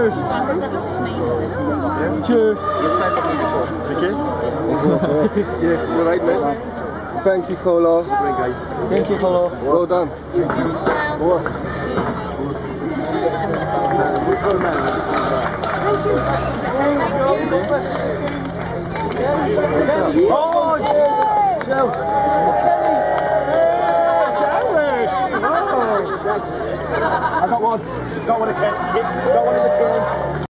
Cheers. Yeah. Cheers. You've signed up before. Okay? Yeah, you're right, man. Thank you, Cola. Great, guys. Thank you, Colo. Well done. More. Oh, Joe. I got one. Got one in the can.